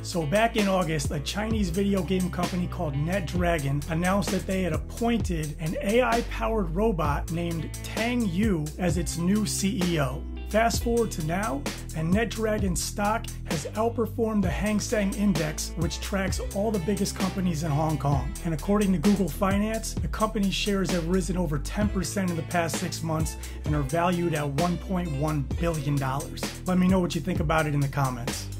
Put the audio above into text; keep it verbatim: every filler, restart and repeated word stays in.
So back in August, a Chinese video game company called NetDragon announced that they had appointed an A I-powered robot named Tang Yu as its new C E O. Fast forward to now, and NetDragon's stock has outperformed the Hang Seng Index, which tracks all the biggest companies in Hong Kong. And according to Google Finance, the company's shares have risen over ten percent in the past six months and are valued at one point one billion dollars. Let me know what you think about it in the comments.